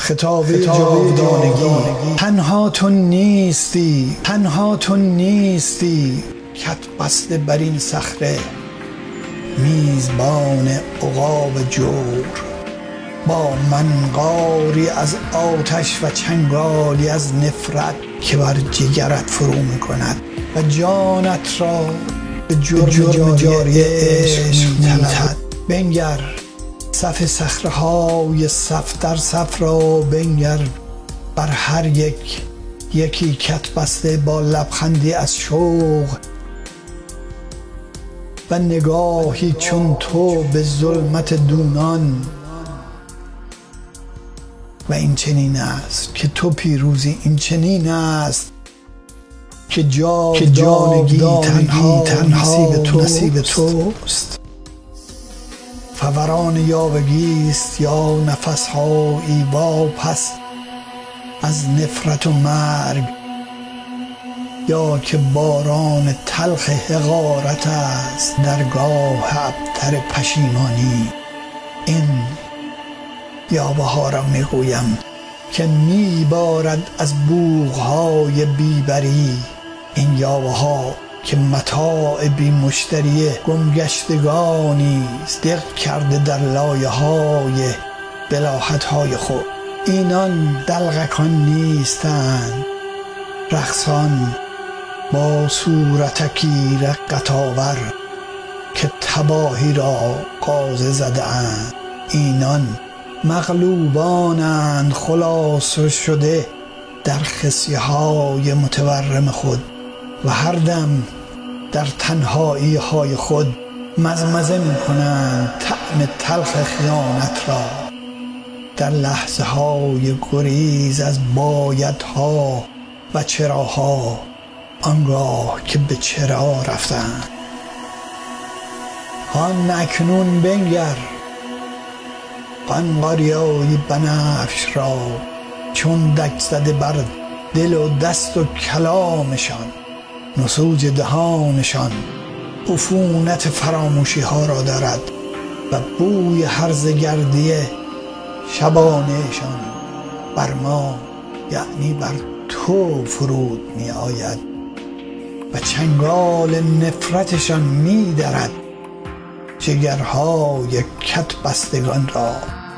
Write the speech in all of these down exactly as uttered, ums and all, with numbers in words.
خطاب جاودانگی. تنها تو نیستی، تنها تو نیستی، کت بسته بر این صخره، میزبان عقاب جور. با منقاری از آتش و چنگالی از نفرت که بر جگرت فرو میکند و جانت را به جرم جاری عشق می‌طلبد. بنگر صف صخره‌های صف در صف را، بنگر بر هر یک یکی کت بسته با لبخندی از شوق و نگاهی چون تو به ظلمت دونان. و این چنین است که تو پیروزی، این چنین است که جاودانگی تنها نصیب تو نصیب توست. فوران یاوگی است یا نفس‌هایی واپس از نفرت و مرگ، یا که باران تلخ حقارت است در گاه ابتر پشیمانی. این یاوه ها را میگویم که میبارد از بوغهای بیبری، این یاوه ها که متاع بی مشتری گمگشتگانی است، دق کرده در لایه های بلاحت های خود. اینان دلغکان نیستند، رقصان با صورتکی رقت آور که تباهی را غازه زده اند. اینان مغلوبانند خلاصه شده در خصیه های متورم خود و هر دم در تنهایی های خود مزمزه می کنند طعم تلخ خیانت را. در لحظه های گریز از بایدها و چراها، آنگاه که به چرا رفتند. آن اکنون بنگر آن قاریای بنفش را، چون دک زده بر دل و دست و کلامشان، نسوج دهانشان عفونت فراموشی ها را دارد و بوی هرزه گردی شبانهشان بر ما، یعنی بر تو فرود می آید و چنگال نفرتشان می درد جگرهای کت بستگان را.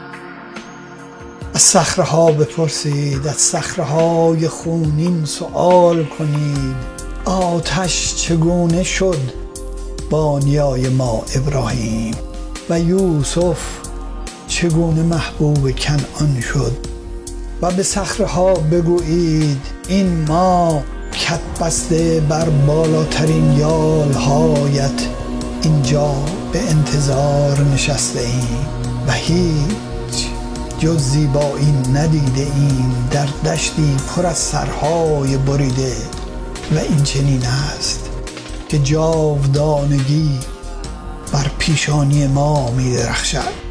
از صخره‌ها بپرسید، از صخره‌های خونین سؤال کنید، آتش چگونه شد بانیای ما ابراهیم و یوسف چگونه محبوب کنعان شد. و به صخره‌ها بگویید این ما کت بسته بر بالاترین یالهایت اینجا به انتظار نشسته ایم و هیچ جز زیبایی ندیده ایم در دشتی پر از سرهای بریده. و این چنین است که جاودانگی بر پیشانی ما می درخشد.